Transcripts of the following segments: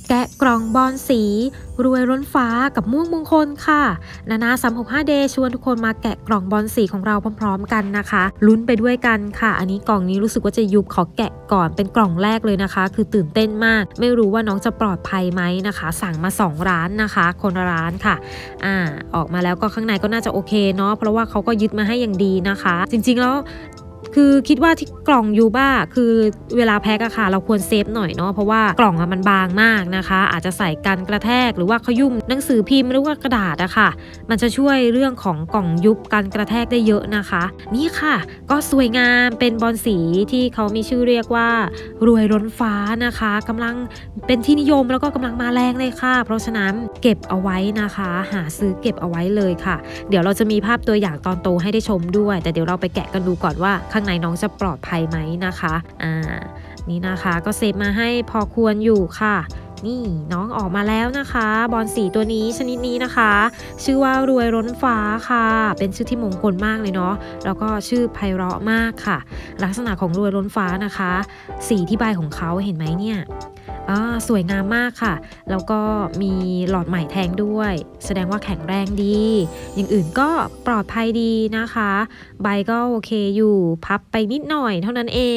แกะกล่องบอลสีรวยล้นฟ้ากับม่วงมงคลค่ะนานา365 เดย์ชวนทุกคนมาแกะกล่องบอลสีของเราพร้อมๆกันนะคะลุ้นไปด้วยกันค่ะอันนี้กล่องนี้รู้สึกว่าจะยุบขอแกะก่อนเป็นกล่องแรกเลยนะคะคือตื่นเต้นมากไม่รู้ว่าน้องจะปลอดภัยไหมนะคะสั่งมา2ร้านนะคะคนละร้านค่ะออกมาแล้วก็ข้างในก็น่าจะโอเคเนาะเพราะว่าเขาก็ยึดมาให้อย่างดีนะคะจริงๆแล้วคือคิดว่าที่กล่องยูบ้าคือเวลาแพ็คอะค่ะเราควรเซฟหน่อยเนาะเพราะว่ากล่องมันบางมากนะคะอาจจะใส่กันกระแทกหรือว่าขยุ่มหนังสือพิมพ์หรือว่ากระดาษอะค่ะมันจะช่วยเรื่องของกล่องยุบกันกระแทกได้เยอะนะคะนี่ค่ะก็สวยงามเป็นบอลสีที่เขามีชื่อเรียกว่ารวยล้นฟ้านะคะกำลังเป็นที่นิยมแล้วก็กำลังมาแรงเลยค่ะเพราะฉะนั้นเก็บเอาไว้นะคะหาซื้อเก็บเอาไว้เลยค่ะเดี๋ยวเราจะมีภาพตัวอย่างตอนโตให้ได้ชมด้วยแต่เดี๋ยวเราไปแกะกันดูก่อนว่าข้างในน้องจะปลอดภัยไหมนะคะนี่นะคะก็เซฟมาให้พอควรอยู่ค่ะนี่น้องออกมาแล้วนะคะบอลสีตัวนี้ชนิดนี้นะคะชื่อว่ารวยล้นฟ้าค่ะเป็นชื่อที่มงคลมากเลยเนาะแล้วก็ชื่อไพเราะมากค่ะลักษณะของรวยล้นฟ้านะคะสีที่ใบของเขาเห็นไหมเนี่ยสวยงามมากค่ะแล้วก็มีหลอดใหม่แทงด้วยแสดงว่าแข็งแรงดีอย่างอื่นก็ปลอดภัยดีนะคะใบก็โอเคอยู่พับไปนิดหน่อยเท่านั้นเอง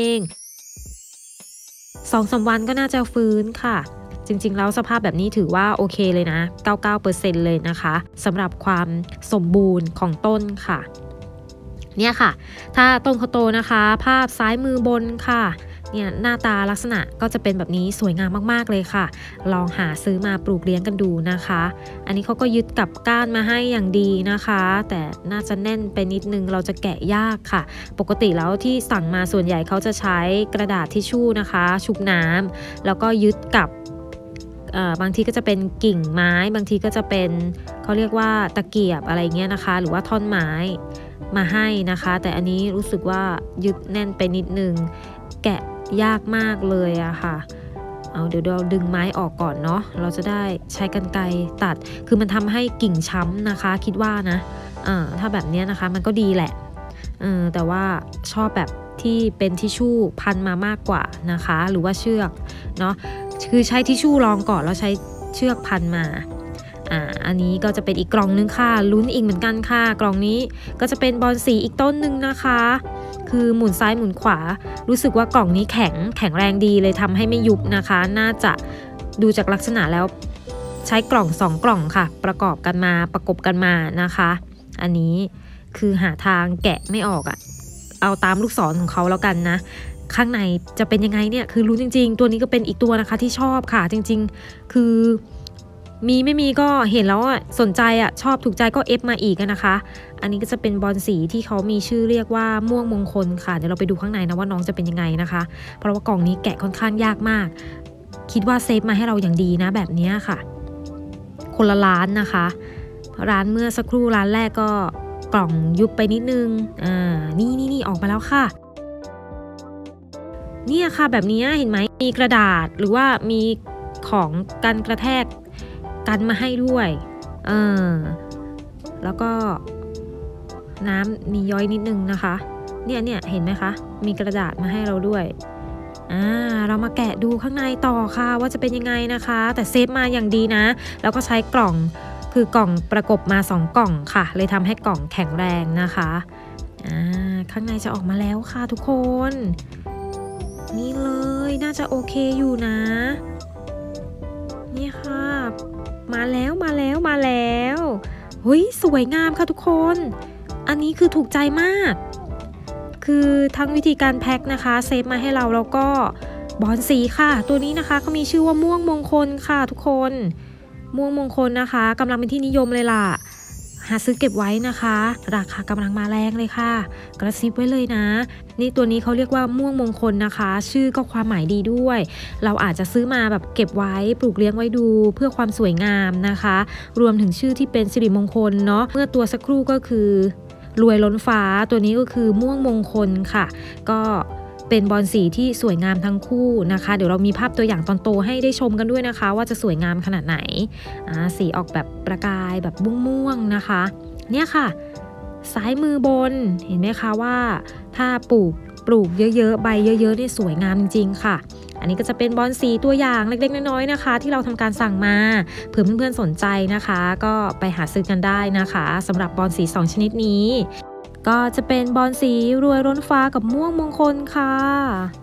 2-3 วันก็น่าจะฟื้นค่ะจริงๆแล้วสภาพแบบนี้ถือว่าโอเคเลยนะ 99% เลยนะคะสำหรับความสมบูรณ์ของต้นค่ะเนี่ยค่ะถ้าต้นเขาโตนะคะภาพซ้ายมือบนค่ะเนี่ยหน้าตาลักษณะก็จะเป็นแบบนี้สวยงามมากๆเลยค่ะลองหาซื้อมาปลูกเลี้ยงกันดูนะคะอันนี้เขาก็ยึดกับก้านมาให้อย่างดีนะคะแต่น่าจะแน่นไปนิดนึงเราจะแกะยากค่ะปกติแล้วที่สั่งมาส่วนใหญ่เขาจะใช้กระดาษทิชชู่นะคะชุบน้ำแล้วก็ยึดกับบางทีก็จะเป็นกิ่งไม้บางทีก็จะเป็นเขาเรียกว่าตะเกียบอะไรเงี้ยนะคะหรือว่าท่อนไม้มาให้นะคะแต่อันนี้รู้สึกว่ายึดแน่นไปนิดนึงแกะยากมากเลยอะค่ะเดี๋ยวเราดึงไม้ออกก่อนเนาะเราจะได้ใช้กรรไกรตัดคือมันทำให้กิ่งช้ำนะคะคิดว่านะถ้าแบบนี้นะคะมันก็ดีแหละแต่ว่าชอบแบบที่เป็นทิชชู่พันมามากกว่านะคะหรือว่าเชือกเนาะคือใช้ทิชชู่รองก่อนแล้วใช้เชือกพันมาอันนี้ก็จะเป็นอีกกล่องนึงค่ะลุ้นอีกเหมือนกันค่ะกล่องนี้ก็จะเป็นบอลสีอีกต้นนึงนะคะคือหมุนซ้ายหมุนขวารู้สึกว่ากล่องนี้แข็งแรงดีเลยทำให้ไม่ยุบนะคะน่าจะดูจากลักษณะแล้วใช้กล่อง2กล่องค่ะประกบกันมานะคะอันนี้คือหาทางแกะไม่ออกเอาตามลูกศรของเขาแล้วกันนะข้างในจะเป็นยังไงเนี่ยคือรู้จริงๆตัวนี้ก็เป็นอีกตัวนะคะที่ชอบค่ะจริงๆคือมีไม่มีก็เห็นแล้วสนใจชอบถูกใจก็เอฟมาอีกนะคะอันนี้ก็จะเป็นบอลสีที่เขามีชื่อเรียกว่าม่วงมงคลค่ะเดี๋ยวเราไปดูข้างในนะว่าน้องจะเป็นยังไงนะคะเพราะว่ากล่องนี้แกะค่อนข้างยากมากคิดว่าเซฟมาให้เราอย่างดีนะแบบนี้ค่ะคนละร้านนะคะร้านเมื่อสักครู่ร้านแรกก็กล่องยุบไปนิดนึงนี่ออกมาแล้วค่ะเนี่ยค่ะแบบนี้เห็นไหมมีกระดาษหรือว่ามีของกันกระแทกกันมาให้ด้วยแล้วก็น้ำมีย้อยนิดนึงนะคะเนี่ยเห็นไหมคะมีกระดาษมาให้เราด้วยเรามาแกะดูข้างในต่อค่ะว่าจะเป็นยังไงนะคะแต่เซฟมาอย่างดีนะแล้วก็ใช้กล่องคือกล่องประกบมา2กล่องค่ะเลยทำให้กล่องแข็งแรงนะคะข้างในจะออกมาแล้วค่ะทุกคนนี่เลยน่าจะโอเคอยู่นะนี่ค่ะมาแล้วเฮ้ยสวยงามค่ะทุกคนอันนี้คือถูกใจมากคือทั้งวิธีการแพ็คนะคะเซฟมาให้เราแล้วก็บอลสีค่ะตัวนี้นะคะเขามีชื่อว่าม่วงมงคลค่ะทุกคนม่วงมงคลนะคะกำลังเป็นที่นิยมเลยล่ะหาซื้อเก็บไว้นะคะราคากำลังมาแรงเลยค่ะกระซิบไว้เลยนะนี่ตัวนี้เขาเรียกว่าม่วงมงคลนะคะชื่อก็ความหมายดีด้วยเราอาจจะซื้อมาแบบเก็บไว้ปลูกเลี้ยงไว้ดูเพื่อความสวยงามนะคะรวมถึงชื่อที่เป็นสิริมงคลเนาะเมื่อตัวสักครู่ก็คือรวยล้นฟ้าตัวนี้ก็คือม่วงมงคลค่ะก็เป็นบอลสีที่สวยงามทั้งคู่นะคะเดี๋ยวเรามีภาพตัวอย่างตอนโตให้ได้ชมกันด้วยนะคะว่าจะสวยงามขนาดไหนสีออกแบบประกายแบบม่วงๆนะคะเนี่ยค่ะซ้ายมือบนเห็นไหมคะว่าถ้าปลูกเยอะๆใบเยอะๆนี่สวยงามจริงๆค่ะอันนี้ก็จะเป็นบอลสีตัวอย่างเล็กๆน้อยๆนะคะที่เราทำการสั่งมาเผื่อเพื่อนๆสนใจนะคะก็ไปหาซื้อกันได้นะคะสำหรับบอลสี2ชนิดนี้ก็จะเป็นบอลสีรวยล้นฟ้ากับม่วงมงคลค่ะ